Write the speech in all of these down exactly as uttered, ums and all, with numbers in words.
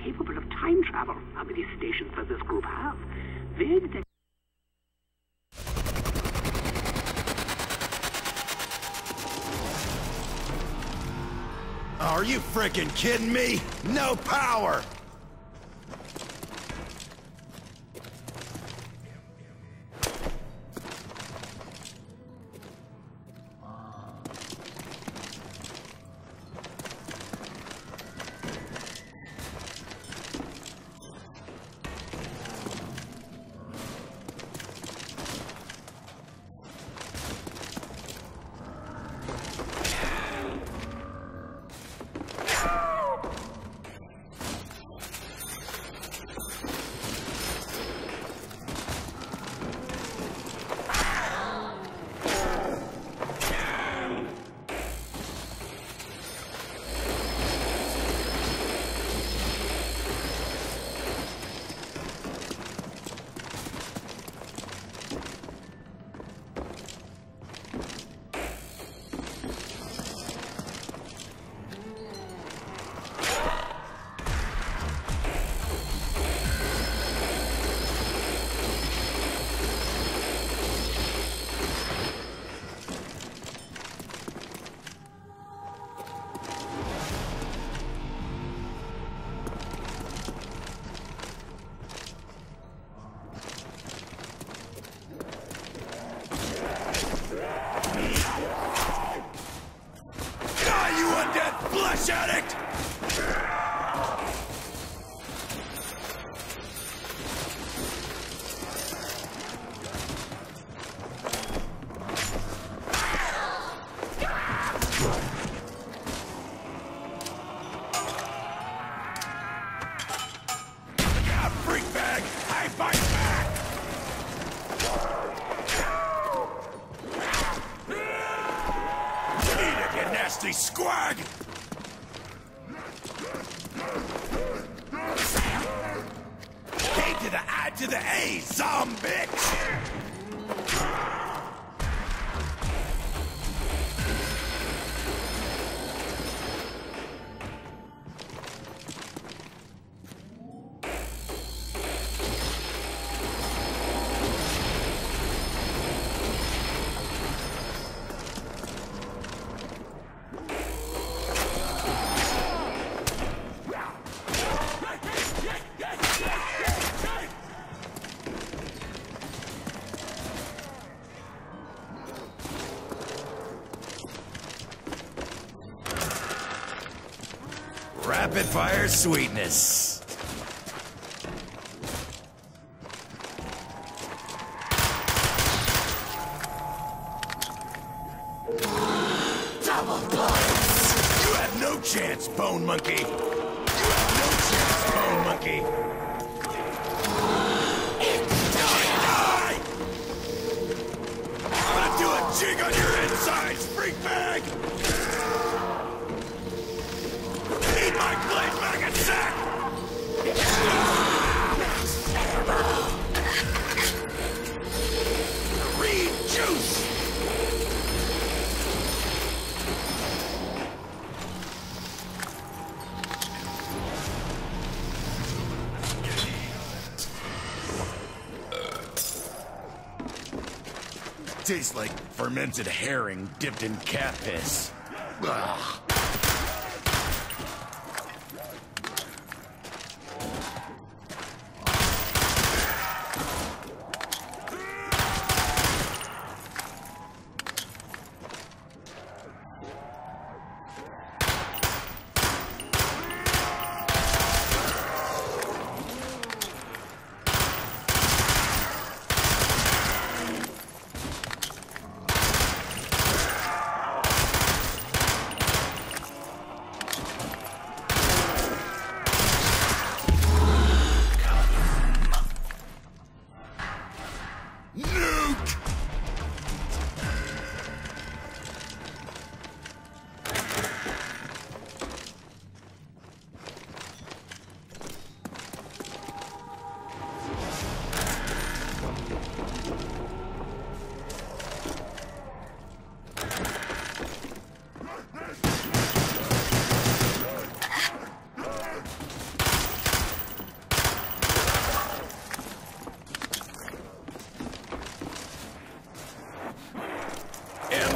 capable of time travel. How many stations does this group have? Where did they... Are you freaking kidding me? No power! Flesh addict! God, freak bag! I fight back! Eat it, you nasty squag! To the I to the A, some bitch! Rapid fire sweetness. Double points. You have no chance, Bone Monkey. You have no chance, Bone Monkey. Die! I'm gonna do a jig on your insides, freak bag! Eat my blade bag and sack! Reed juice! Tastes like fermented herring dipped in cat piss. Ugh.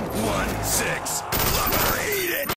one six.